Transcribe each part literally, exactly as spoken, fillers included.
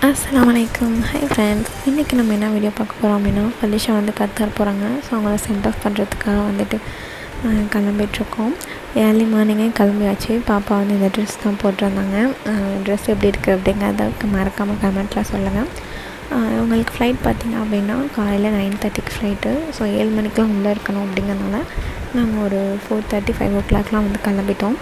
அஸ்ஸலாமுஅலைக்கும். Hi friends, இன்றைக்கி நம்ம என்ன வீடியோ பார்க்க போகிறோம் அப்படின்னா, ஃபலிஷா வந்து கத்தார் போகிறாங்க. ஸோ அவங்கள சென்ட் ஆஃப் பண்ணுறதுக்காக வந்துட்டு கிளம்பிகிட்ருக்கோம். ஏர்லி மார்னிங்கே கிளம்பியாச்சு. பாப்பா வந்து இந்த ட்ரெஸ் தான் போட்டிருந்தாங்க. ட்ரெஸ் எப்படி இருக்குது அப்படிங்கிறத மறக்காமல் கமெண்ட்டில் சொல்லுங்கள். உங்களுக்கு ஃப்ளைட் பார்த்திங்க அப்படின்னா காலையில் நைன் தேர்ட்டிக்கு ஃப்ளைட்டு. ஸோ ஏழு மணிக்கெலாம் உள்ளே இருக்கணும். அப்படிங்கிறதுனால நாங்கள் ஒரு ஃபோர் தேர்ட்டி ஃபைவ் ஓ கிளாக்லாம் வந்து கிளம்பிட்டோம்.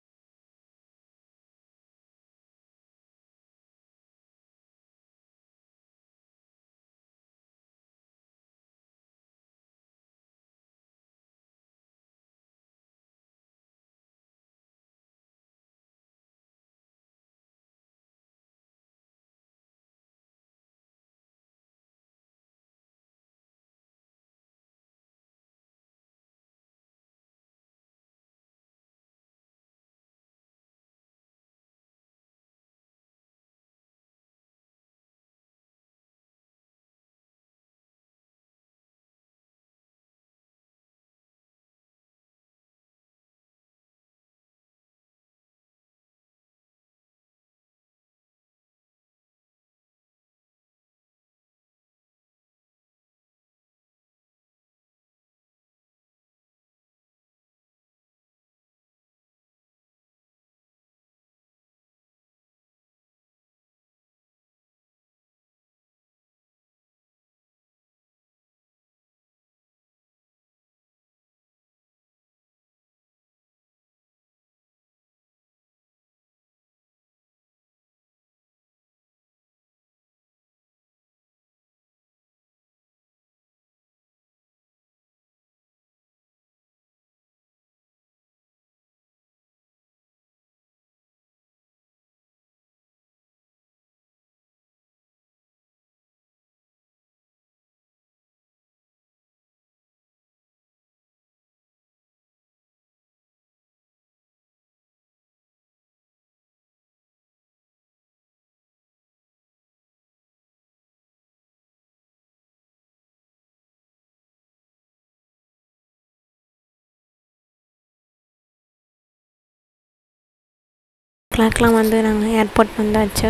கிளாக்லாம் வந்து நாங்கள் ஏர்போர்ட் வந்தாச்சு.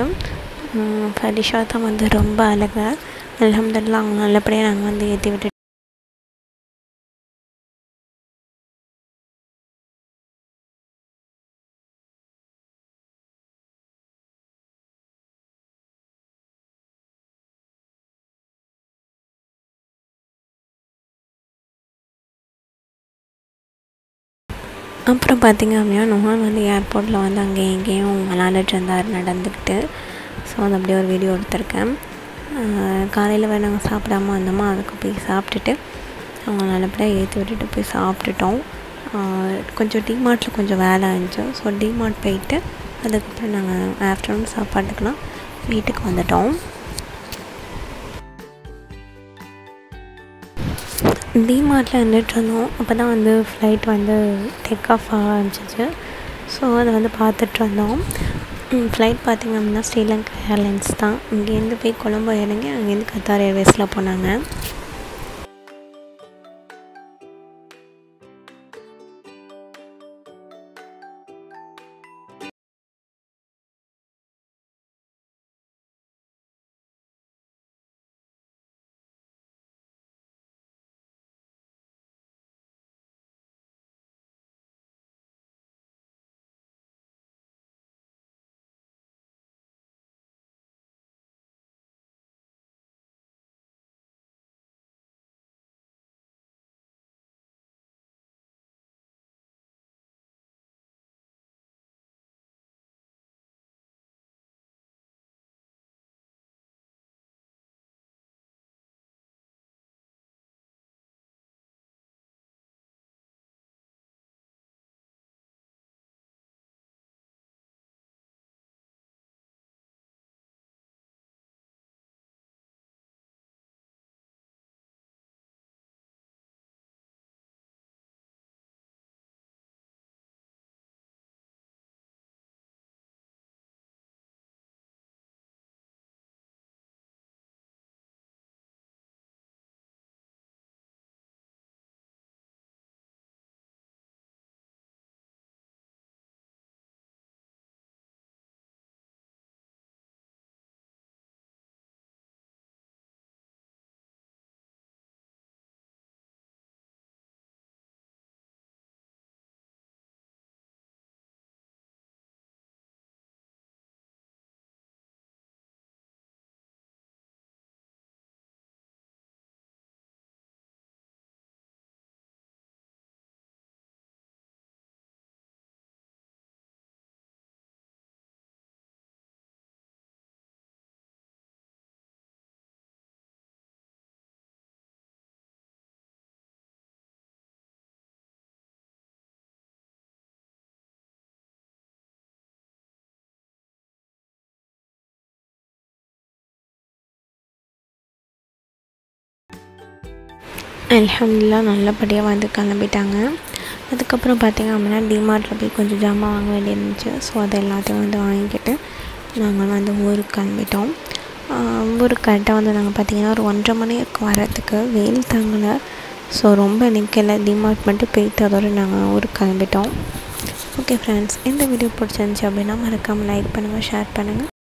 ஃபலிஷா தான் வந்து ரொம்ப அழகு. அல்ஹம்துலில்லாஹ் அவங்க நல்லபடியாக நாங்கள் வந்து ஏற்றி விட்டு அப்புறம் பார்த்திங்க அப்படின்னா நுஹான் வந்து ஏர்போர்ட்டில் வந்து அங்கேயும் இங்கேயும் விளாண்டுட்டு இருந்தார் நடந்துக்கிட்டு. ஸோ அது அப்படியே ஒரு வீடியோ எடுத்திருக்கேன். காலையில் வேறு நாங்கள் சாப்பிடாம வந்தோமா, அதுக்கு போய் சாப்பிட்டுட்டு அவங்க நல்லபடியாக ஏற்றி விட்டுட்டு போய் சாப்பிட்டுட்டோம். கொஞ்சம் டிமார்ட்டில் கொஞ்சம் வேலை இருந்துச்சு. ஸோ டிமார்ட் போயிட்டு அதுக்கப்புறம் நாங்கள் ஆஃப்டர்நூன் சாப்பாட்டுக்கெலாம் வீட்டுக்கு வந்துட்டோம். டிமார்ட்டில் இருந்துட்டு இருந்தோம். அப்போ தான் வந்து ஃப்ளைட் வந்து டேக் ஆஃப் ஆரம்பிச்சிச்சு. ஸோ அதை வந்து பார்த்துட்டு வந்தோம். ஃப்ளைட் பார்த்திங்க அப்படின்னா ஸ்ரீலங்கா ஏர்லைன்ஸ் தான். இங்கேருந்து போய் கொலம்போ இறங்கி அங்கேருந்து கத்தார் ஏர்வேஸில் போனாங்க. அல்ஹம்துலில்லாஹ் நல்லபடியாக வந்து கிளம்பிட்டாங்க. அதுக்கப்புறம் பார்த்திங்க அப்படின்னா டிமார்ட்டில் போய் கொஞ்சம் ஜாமான் வாங்க வேண்டியிருந்துச்சு. ஸோ அது எல்லாத்தையும் வந்து வாங்கிக்கிட்டு நாங்கள் வந்து ஊருக்கு கிளம்பிட்டோம். ஊருக்கு கரெக்டாக வந்து நாங்கள் பார்த்திங்கன்னா ஒரு ஒன்றரை மணி இருக்கும் வரத்துக்கு. வெயில் தாங்கலை, ஸோ ரொம்ப நிற்கலை. டிமார்ட் மட்டும் போயிட்டு அதோடு நாங்கள் ஊருக்கு கிளம்பிட்டோம். ஓகே ஃப்ரெண்ட்ஸ், இந்த வீடியோ பிடிச்சிருந்துச்சி அப்படின்னா மறக்காமல் லைக் பண்ணுங்கள், ஷேர் பண்ணுங்கள்.